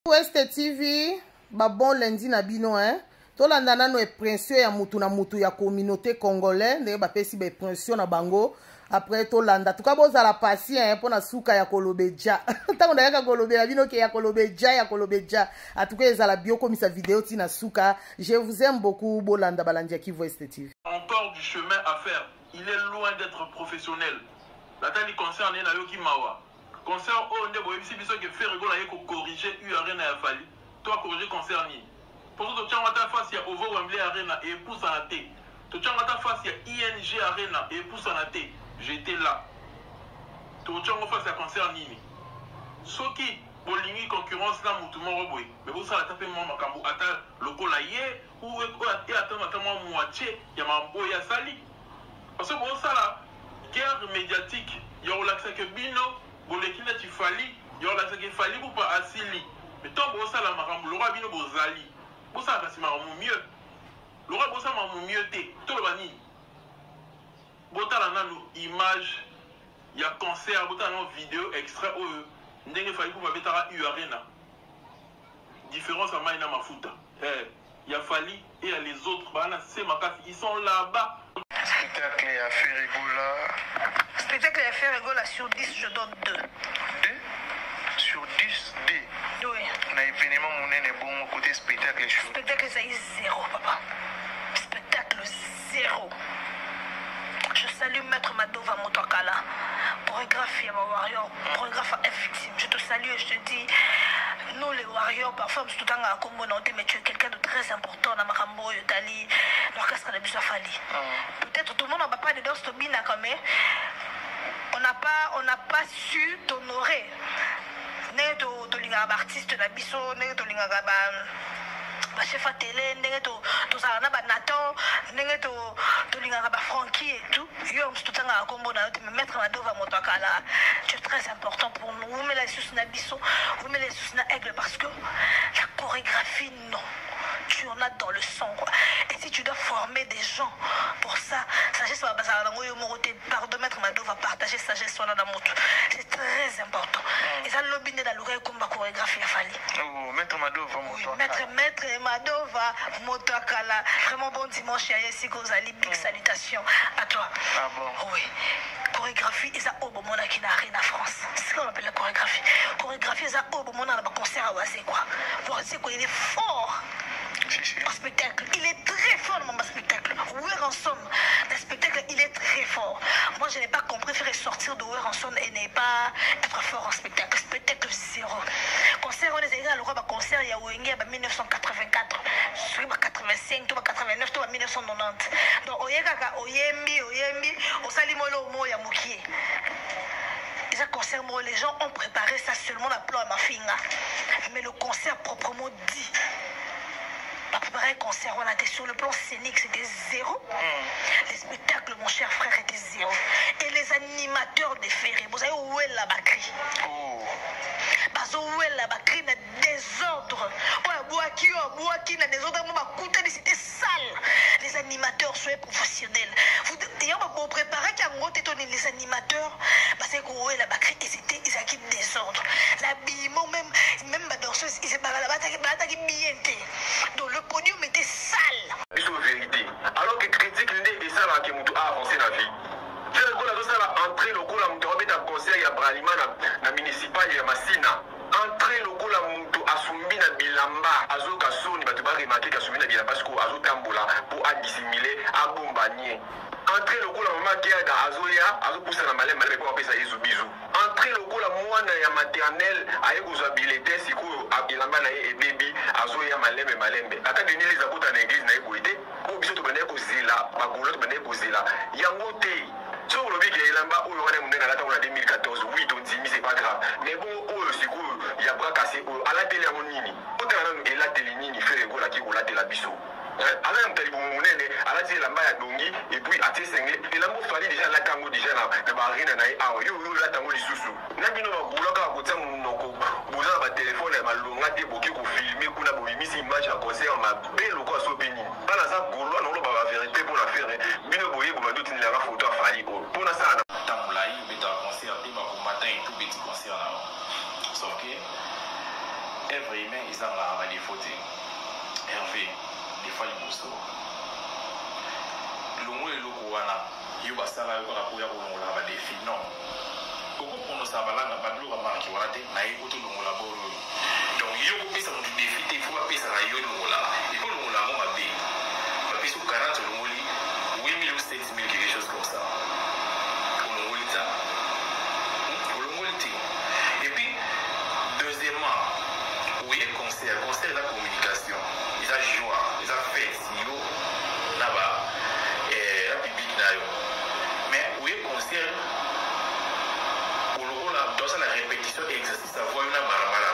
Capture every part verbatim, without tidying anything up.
West T V, ba bon lundi na bino hein. Tolanda nano eprension ya mutu na mutu ya communauté congolais, ndenge ba pesi ba eprension na bango. Après tolanda tuka boza la patient pour na suka ya kolobeja. Tango na yaka kolobela bino ke ya kolobeja ya kolobeja. Atuka ezala bio comme sa vidéo tina suka. Je vous aime beaucoup bolanda balandia ki West T V. Encore du chemin à faire. Il est loin d'être professionnel. La tali concerne na yoki mawa. Concert au ndebo ebisi biso ke faire rigola yeko corriger U Arena ya fali. Toi corriger concert ni. Pour ça tu as ta face ya Ovo Wembley Arena et pousse en té. Tu as ta face ya I N G Arena et pousse en té. J'étais là. Tu as face ya concert ni. Soki bolingi concurrence na mutu moro boy. Mais vous ça la taper moi makambo ata lokola ye ou et attendre attendre moitié ya mambo ya sali. Parce que bon ça là guerre médiatique, il y a relaxé que bino bolekina tu fali, il y a relaxé que fali ou pas asili. Mais tant bon ça la makambo lora bino bozali. Bon ça c'est maramo mieux. Lora bon ça maramo mieux té. Tout le bani. Botala nanu image, il y a concert, botala nanu vidéo extrait où ndenge fali pour betara U Arena. Différence à maina mafuta. Eh, il y a Fali et il y a les autres bana c'est makasi, ils sont là-bas. Spectacle à Ferregola. Spectacle à Ferregola sur dix, je donne deux. deux sur dix, deux. Oui. On a événement mon est bon côté spectacle chaud. Spectacle ça y zéro, papa. Spectacle zéro. Je salue Maître Madova Motokala, chorégraphe à Warrior, chorégraphe à F-Victime. Je te salue et je te dis, nous les Warriors, parfois, tout le temps à Congo, mais tu es quelqu'un de très important dans Makambo, Yotali, l'orchestre de Bissafali. Peut-être tout le monde n'a pas de danse Tobina quand même. On n'a pas, on n'a pas su t'honorer. Né de l'ingaba artiste de Bisso, né de l'ingaba chef à télé, né de Tozarana Nathan, né de l'ingaba Francky et tout. Yom, tout le temps à Congo, mais Maître Madova Motokala, tu es très important pour nous. Vous mettez les sous na Bisso, vous mettez les sous na Aigle parce que la chorégraphie, non. Tu en as dans le sang quoi. Et si tu dois former des gens pour ça, sagesse va bazar dans moyo moroté par de Maître Mado va partager sagesse sur la moto. C'est très important. Et ça lobby dans l'oreille comme ma chorégraphie a fallu. Oh, Maître Mado va oui, Maître Maître Mado va Motokala. Vraiment bon dimanche à Yessi Kozali, big salutations à toi. Ah bon. Oui. Chorégraphie, ils ont au moment qui n'a rien à France. C'est ce qu'on appelle la chorégraphie. Chorégraphie, ils ont au moment dans le concert à Oasé quoi. Oasé quoi, il est fort. En spectacle, il est très fort dans mon spectacle. Weranson, le spectacle, il est très fort. Moi, je n'ai pas compris faire sortir de Weranson et ne pas être fort en spectacle. Spectacle zéro. Concert, on est égal, le roi concert, il y a Wenge en mille neuf cent quatre-vingt-quatre, en quatre-vingt-cinq, en quatre-vingt-neuf, en mille neuf cent quatre-vingt-dix. Donc, Oyeka, Oyembi, Oyembi, Osalimolo, Moya Moukié. Les concerts, les gens ont préparé ça seulement à plan à ma fille. Mais le concert proprement dit. Préparer un concert, on a été sur le plan scénique, c'était zéro. Mm. Les spectacles, mon cher frère, étaient zéro. Et les animateurs des ferries, vous savez où est la Bakri? Oh. Parce où est la Bakri, n'a désordre. Boaki, Boaki, n'a désordre, c'était sale. Les animateurs soient professionnels. Vous vous préparez qu'à les animateurs, parce que où est la Bakri, et c'était ils acquittent désordre. L'habillement, même, même ma danseuse, ils étaient bien. Donc le podium était sale. C'est la vérité. Alors que critique l'idée et ça là qui m'a avancé la vie. C'est le coup là ça là entrer le coup là m'a remettre un conseil à Bralima na municipal ya Masina. Entrer le coup là m'a assumé na bilamba azo kasoni ba te ba remarquer kasumi na bilamba parce que azo tambola pour dissimuler à bombanier. Entrer le coup là maman qui a dans azoya azo pousser na malem malem pour appeler ça yezu bisou. Entrer le coup là mwana ya maternelle aye kozabilité siku bilamba na ye baby azoya malembe malembe ata deni les abota na église na eboité ko biso to bana ko zela ba golo to bana ko zela yango te so lo biki ilamba o yona munena la ta deux mille quatorze oui to dimi c'est pas grave mais bon o siku ya bras cassé à la télé ya nini o ta na e la télé nini faire ko la ki ko la télé biso ala mtali munene ala ti lamba ya dongi et puis até sengé et lambo fali déjà la tango déjà na na barina na awa yo yo la tango lisusu na bino ba buloka ko tsa munoko buza ba téléphone ya malonga te boki ko filmer kuna bo imisi image ya concert ma belo ko so beni bana za golo na lo ba vérité pour la faire bino boye bo maduti ni la photo a fali ko pona ça na tamulai beta concert te ba ko matin et tout petit concert là. OK. œuvre humaine ils ont la défaut Hervé des fois il bosse longo et loko wana yo basala yo ka koya ko longola ba défi non koko pono sa balanga bablo ba marki wana te na yiko to longola boro donc yo ko pesa mu défi te faut pesa na yo longola il faut longola mo mabe ba pesa quarante longoli huit mille ou sept mille quelque chose comme ça pour longoli ça pour longoli te et puis deuxièmement oui conseil conseil la communication ils a joie ils a fait si yo là-bas et la public nayo mais oui conseil pour le rôle dans la répétition et exercice à voir une barabara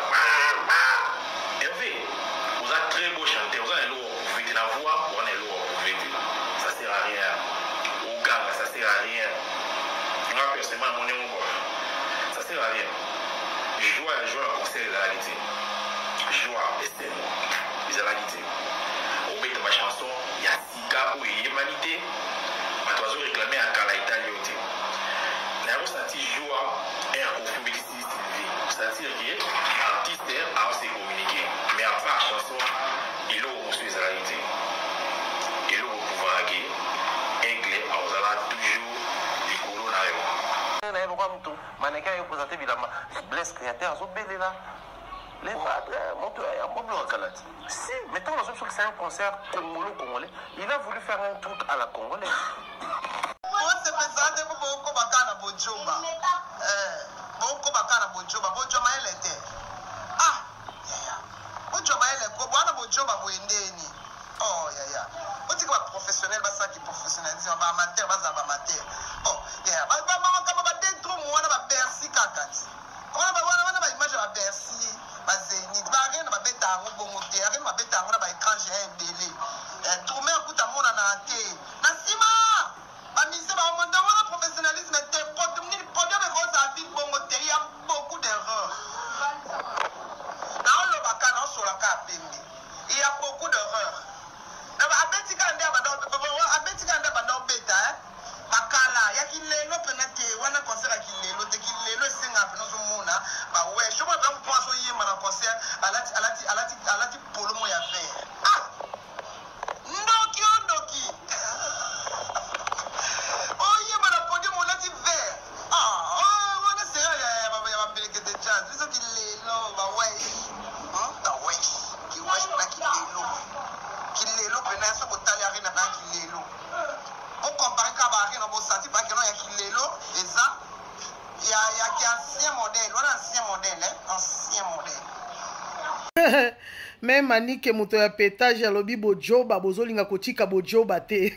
Hervé vous êtes très beau chanter vous avez l'eau vous faites la voix on est l'eau vous faites ça sert à rien au gang ça sert à rien moi personnellement mon nom ça sert à rien joie joie la conseil de la réalité joie et c'est ils ont la réalité au bout de ma chanson il y a Sika ou Humanité ma toiseau réclamé à Kalaïta Lyoté mais on senti joie et un conflit qui s'y Sylvie c'est-à-dire que l'artiste a aussi communiqué mais à part chanson il a reçu la réalité il a pouvoir que aigle a toujours du corona na yebo kwa mtu maneka yo présenté bilama bless créateur zo belela les padres monto ya moblo kalati si mettons dans sur c'est un concert congolais congolais il a voulu faire un truc à la congolaise on se présente pour boko bakana bojomba eh boko bakana bojomba bojomba elle était ah bojomba elle ko bwana bojomba boendeni oh ya ya oti ko professionnel basa ki professionnalisme ba amateur baza ba amateur oh ya ba ba ba kama ba dentro mwana ba Bercy kakati ona ba wana ba image ba Bercy ba Zenith ba rien ba beta ngo bongo te rien ba beta ngo ba écran géant délai eh tourner kuta mona na te na sima ba mise ba monda wana professionnalisme te pot ni podium e rose a vie bongo te il y a beaucoup d'erreurs na lo ba kana so la ka pembe il y a beaucoup d'erreurs na ba abeti ka ndia ba do abeti ka ndia ba do beta eh bakala ya kilelo penate wana concert ya kilelo te kilelo singa peno zo mona ba we je vois pas pour so yema na concert alati alati alati alati polomo ya fer ah ndoki ndoki oh yema na podium alati ver ah oh wana sera ya ba ya ba peleke de jazz liso kilelo ba we hein ta we ki wa na kilelo kilelo pena so botali arena na kilelo on compare Kabari dans vos senti pas que non il y a Kilelo et ça il y a il y a qui ancien modèle on ancien modèle hein ancien modèle même manike moto ya pétage ya lobi bojoba bozolinga kotika bojoba te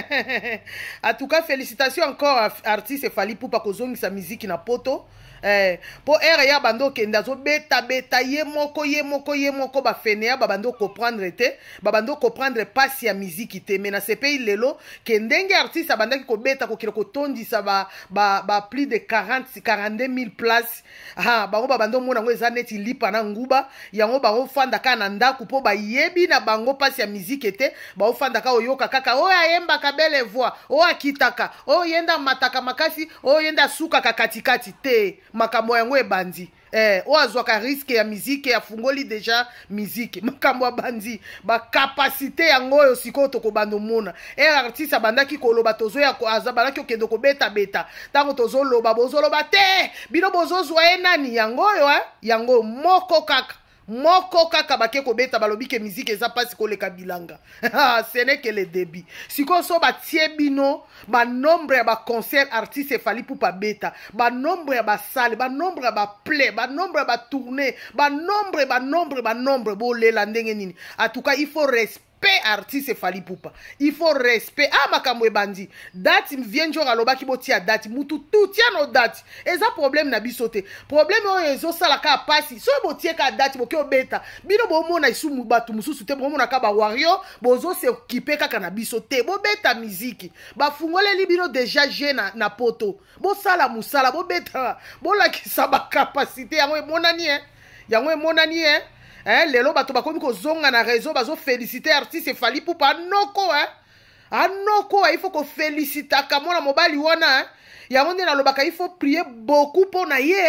en tout cas félicitations encore à artiste Fally Ipupa kozongisa musique na poto eh po ere ya bando kenda zo beta beta ye moko ye moko ye moko ba fenea ba bando comprendre te ba bando comprendre passe ya musique te mais na ce pays lelo kendenge artiste abandaki ko beta ko kilo ko tondisa ba ba, ba plus de quarante quarante-deux mille places ah bango ba bando mona ngo ezaneti lipa na nguba yango bango fanda kana ndaku po ba yebi na bango passe ya musique te ba ofanda ka oyoka kaka o ayemba ka belle voix o akitaka o yenda mataka makasi o yenda suka kakatikati te makambo yango ebandi eh o azwaka risque ya musique ya fungoli déjà musique makambo abandi ba capacité yango oyo siko to ko bando mona e artiste abandaki koloba tozo ya azabala ki okendo ko beta beta tango tozo loba bozo loba te bino bozo zwa enani yango oyo eh yango moko kaka moko kaka bake ko beta balobi ke musique eza pasi ko leka bilanga ce n'est que le début siko so ba tie bino ba nombre ya ba concert artiste Fally Ipupa beta ba nombre ya ba salle ba nombre ya ba play ba nombre ya ba tournée ba nombre ba nombre ba nombre bo lela ndenge nini en tout cas il faut respect artiste Fally Ipupa il faut respect ah makambo ebandi date vient jour aloba ki botia date mutu tout tient no date eza problème na biso te problème oyo ezo sala ka pasi so botie ka date boke obeta bino bo mona isumu batu mususu te bo mona ka ba wario bozo se occuper kaka na biso te bo beta musique ba fungoleli bino déjà jeune na, na poto bo sala musala bo beta bo la ki sa ba capacité yango emonani hein yango emonani hein eh lelo bato bakomi ko zonga na réseau bazo féliciter artiste Fally Ipupa anoko hein anoko il faut ko féliciter ka mona mobali wana hein yango nde na lobaka il faut prier beaucoup pour na ye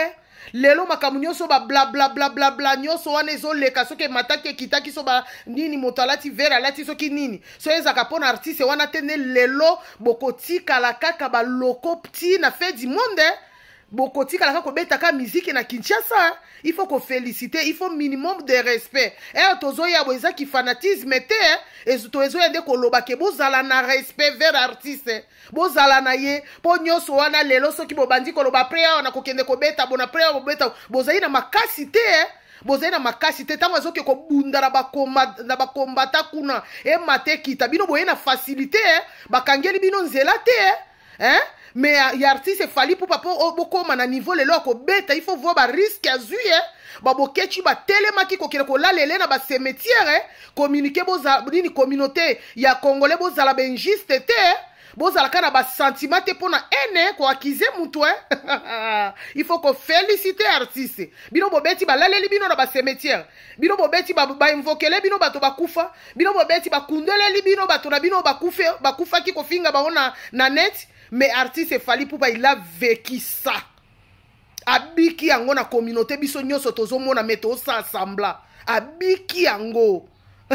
lelo makambo nyonso ba bla bla bla bla bla nyonso wana ezoleka soki mataki ekitaki so ba nini moto alati vere alati soki nini so ezaka mpona artiste wana te nde lelo bokotikala kaka baloko pti na fait du monde bokotikala kaka kobetaka miziki na Kinshasa. Il faut qu'on félicite, il faut minimum de respect. Et tozoya bo ezaki fanatisme te et tozoya nde koloba ke bozala na respect vers artiste. Bozala na ye po nyonso wana lelo soki bobandi koloba prea wana kokende kobeta bona prea bobeta bozali na makasi te eh? Bozali na makasi te tango azoke kobunda na bakomba na bakombata kuna e mate kita bino boye na facilité eh? Bakangeli bino nzela te eh? Hein? Mais il y a artiste fali pour papa beaucoup à niveau le loko beta il faut voir ba risque à zuye ba bokechi ba telemaki ko kele ko la lele na ba cimetière communiquer boza ni communauté ya congolais boza la benjiste te boza la kana ba sentiment te pona ene ko accuser mutu il faut ko féliciter artiste bino bobeti ba laleli bino na ba cimetière bino bobeti ba ba invokele bino bato bakufa bino bobeti ba kundele bino bato na bino bakufe bakufa ki ko finga ba ona na net. Mais artiste fali pour pas il a vécu ça. Abiki yango na communauté biso nyonso tozomona meto sa sembla. Abiki yango.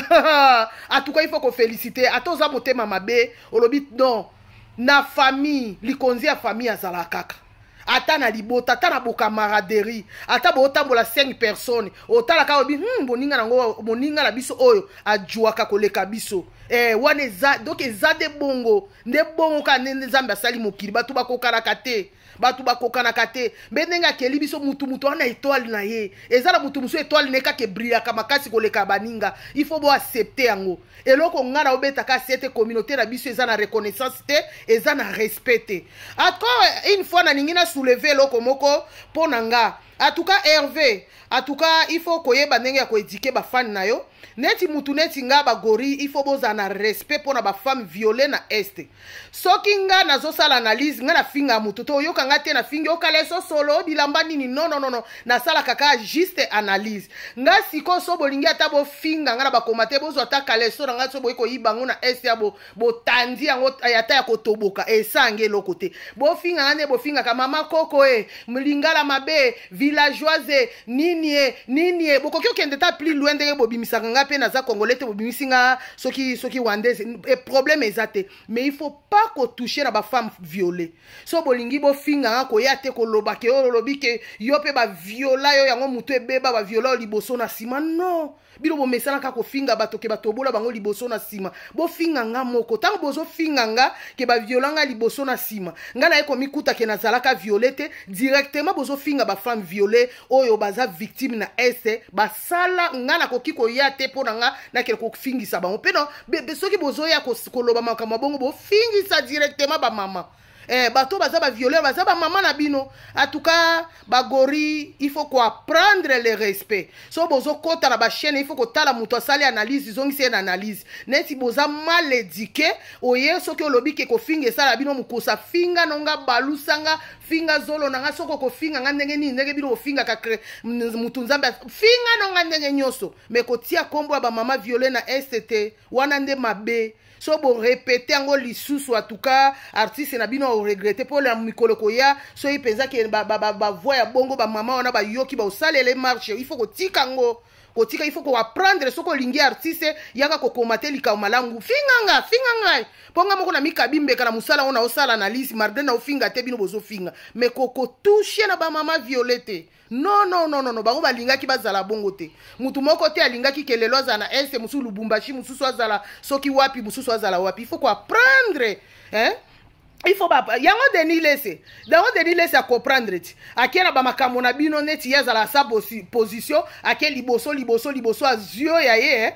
En tout cas il faut qu'on félicite. Atoza motema mabe, olobi non. Na famille, likonzi ya famille azala kaka. Ata na libota, ata na bokamaraderie, ata bo otambola cinq personnes. Otala ka obi, hmm, boninga nango, boninga la biso oyo, ajuaka koleka biso. Eh, wane za, donc ezade bongo, ne bongo ka ne nzambe asali mokili, batu bakokana kate, batu bakokana kate, benenga keli biso mutu mutu wana étoile na ye, ezala mutu musu étoile neka ke brilla kama kasi koleka baninga, il faut bo accepter yango. Eloko ngana obeta ka cette communauté na biso ezana reconnaissance te, ezana respecter. Encore une fois na ningina soulever loko moko ponanga. En tout cas Hervé, en tout cas il faut koyeba ndenge ya ko éduquer ba fan na yo. Neti mutu neti nga ba gori, il faut boza na respect pona ba femme violée na este. Soki nga nazo sala analyse nga na finga mutu to yoka nga te na finga okale so solo bilamba nini non non non non na sala kaka juste analyse. Nga siko so bolingi ata bo finga nga na ba komate bozo ata kale so nga so boyiko yibango na este ya bo bo tandi yango ata ya kotoboka e sange lokote. Bo finga ane bo finga ka mama koko e mlingala mabe villageoise nini e nini e boko kyo kende ta plus loin de bo bimisaka nga pe na za congolais te bo bimisinga soki soki wandese e problème ezate mais il faut pas ko toucher na ba femme violée so bolingi bo finga ko ya te ko loba ke o lobi ke yo pe ba viola yo yango mutu ebeba ba viola liboso na sima non bino bo mesana ka ko finga bato ke bato bola bango liboso na sima bo finga nga moko tango bozo finga nga ke ba viola nga liboso na sima nga na eko mikuta ke nazalaka violete directement bozo finga ba femme violée oyo baza victime na ese ba sala nga na koki ko ya te pona nga na ke ko fingisa bango pe non be soki bozo ya ko koloba makama bongo bo fingisa directement ba mama. Eh, bato baza ba violer baza ba maman na bino. En tout cas, ba gori, il faut quoi prendre le respect. So bozo kota na ba chaîne, il faut ko tala muto asali analyse, zongi c'est une analyse. Neti boza mal éduqué, oye so ke lobi ke ko finga sala bino mukosa finga nonga balusanga, finga zolo nanga soko ko finga nga ndenge ni ndenge bino finga ka mutu nzambe finga nonga ndenge nyoso. Mais ko tia kombo ba mama violer na S T wana nde mabe. So bon répéter ngo lisusu en tout cas artiste na bino o regretter pour la mikolo koya so il pensa que ba ba ba voix ya bongo ba mama ona ba yoki ba osale les marches il faut ko tika ngo ko tika il faut ko apprendre so ko lingi artiste yaka ko komate lika malangu finganga finganga ponga moko na mikabimbe kana musala ona osala analyse marden na ofinga te bino bozo finga mais ko ko toucher na ba mama violette. Non, non, non, non, non, bango balingaki bazala bongo te. Mutu moko te alingaki kelelo azana ese musu Lubumbashi musu azala soki wapi musu azala wapi. Il faut quoi prendre, hein? Il faut pas yango deni laisser. Dango deni laisser à comprendre. Akena ba makambo na bino neti yazala sa position, akel liboso liboso liboso azio ya ye.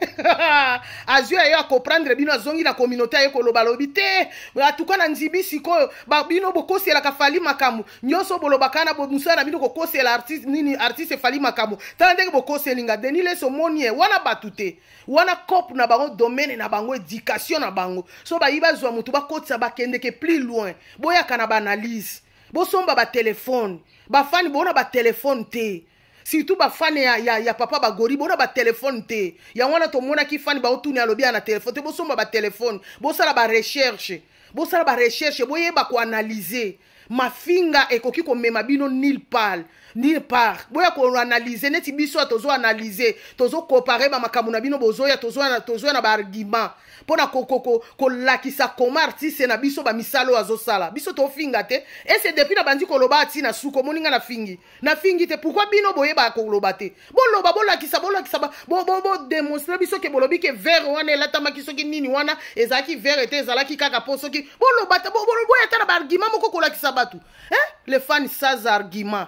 Azio ya a comprendre bino zongi na communauté ya ko lobalobi te. Atuka na nzibi siko ba bino bokosi la kafali makambo. Nyoso bolobakana bo musana bino kokosi la artiste nini artiste fali makambo. Tande bokosi linga deni laisser monie wana batute. Wana cop na bango domaine na bango éducation na bango. So ba yiba zwa mutu ba kotsa ba kende ke plus loin. Boya kana ba analyse. Bo somba ba téléphone. Ba fani bona ba téléphone te. Surtout ba fani ya, ya, ya papa ba gori bona ba téléphone te. Ya wana to mona ki fani ba otuni alobi na téléphone te. Bo somba ba téléphone. Bo sala ba recherche. Bo sala ba recherche. Boye ba ko analyser. mafinga ekoki komema bino nulle part nulle part boya ko analyser neti biso tozo analyser tozo comparer ba makambo na bino bozoya tozo na tozo na ba argument pona kokoko ko lakisa koma artiste na biso ba misalo azosala biso to finga te et c'est depuis na bandi ko loba ati na suko moninga na fingi na fingi te pourquoi bino boye ba ko loba te bo loba bo lakisa bo lakisa bo bo bo démontrer biso ke bolobi ke vert wana la tamaki soki nini wana ezaki vert te ezalaki kaka po soki bo loba ta bo bo ya ta ba argument moko ko lakisa batu hein les fans sans argument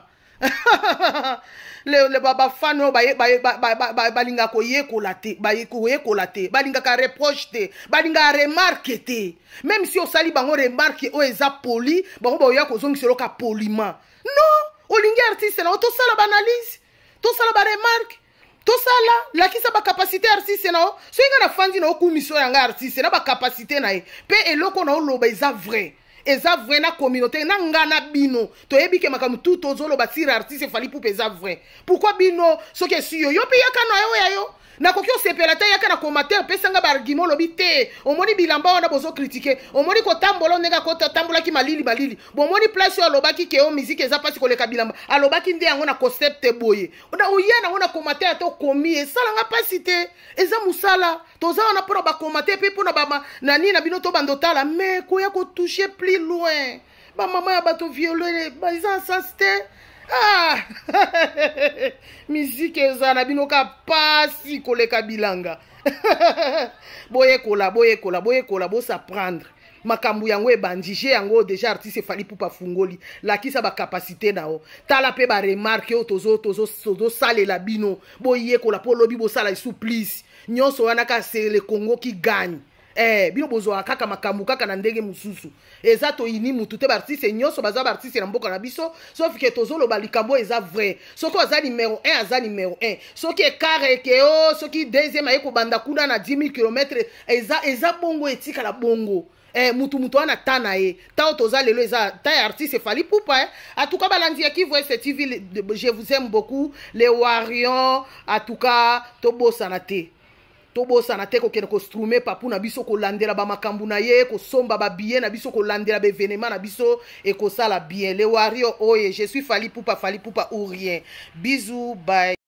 le le baba fano ba ba ba balinga ko yekola te ba ko yekola te balinga ka reproche te balinga remarque te même si o sali bango remarque o eza poli bango ba ya ko zongiselo ka poliment non olingi artiste na to sala ba analyse to sala ba remarque to sala la kisa ba capacité artiste na o so inga na fandi na okumiso ya nga artiste na ba capacité na e pe eloko na o loba eza vrai eza vrai na communauté na ngana bino to yebi ke makamu tout ozolo batira artiste fali pou eza vrai pourquoi bino soki si yo yo pe yaka na yo ya yo na koki o sepela te yaka na commentaire pe sanga ba argument lobi te omoni bilamba wana bozo critiquer omoni ko tambola nega ko tambola ki malili malili bon moni place yo lobaki ke o musique eza pasi ko leka bilamba alobaki ndi yango na concept boye ona oyana ona commentaire to komi e sala nga pasi te eza musala toza ona pona ba commentaire pe pona ba nani na bino to bandotala mais ko ya ko toucher plus loin ba mama ya bato violer ba isa sensité. Ah, musique ezana binoka pasi koleka bilanga. Boye kola, boye kola, boye kola, bo s'apprendre. Makambu yango e bandije yango déjà artiste fali pou pa fungoli. La kisa ba capacité na o. Tala pe ba remarque o tozo tozo tozo sale la bino. Boye kola po lobi bo sala sous please. Nyonso wana ka c'est le Congo qui gagne. Eh, bino bozo kaka makambu kaka na ndenge mususu. Eza to ini mutu te artiste nyonso baza ba artiste na mboka na biso, sauf que tozo lo balikambo eza vrai. Soko aza numéro un, aza numéro un. Soki ekare ke o, soki deuxième ayeko banda kuna na dix mille kilomètres, eza eza bongo etika la bongo. Eh, mutu mutu wana tana e. Ta toza lelo eza ta artiste fali poupa eh. En tout cas balandi qui voit cette ville, je vous aime beaucoup les Warriors, en tout cas tobo sanate. Tobo sanate ko kene ko strume papu na biso ko landela ba makambu na ye ko somba ba bien na biso ko landela be événement na biso et ko sala bien les Warriors oye je suis Fally Ipupa Fally Ipupa ou rien bisous bye.